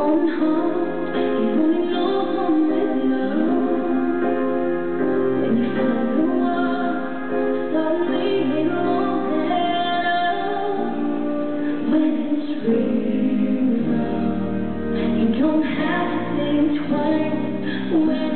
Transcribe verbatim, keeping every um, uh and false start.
one heart, you only know one with love. When you find the one, suddenly it won't matter. When it's real love, you don't have to think twice. When